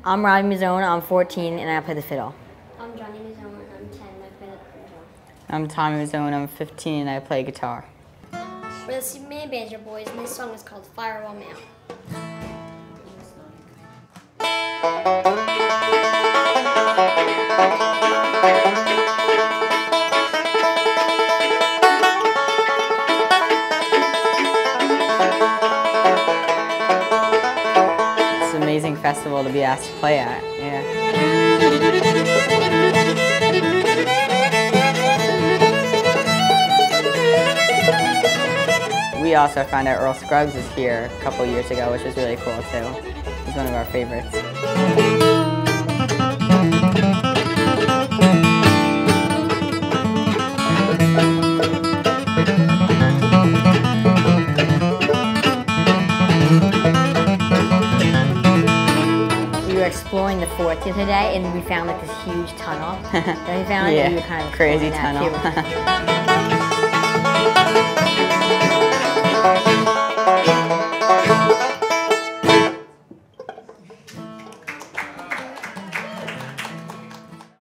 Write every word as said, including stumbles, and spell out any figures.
I'm Robbie Mazzone, I'm fourteen, and I play the fiddle. I'm Johnny Mazzone, I'm ten, and I play the banjo. I'm Tommy Mazzone, I'm fifteen, and I play guitar. We're the Superman Banjo Boys, and this song is called Firewall Mail. It's an amazing festival to be asked to play at, yeah. We also found out Earl Scruggs is here a couple years ago, which was really cool too. He's one of our favorites. We were exploring the fort the other day, and we found like this huge tunnel. Then we found Yeah, that we were kind of crazy exploring that, tunnel. too.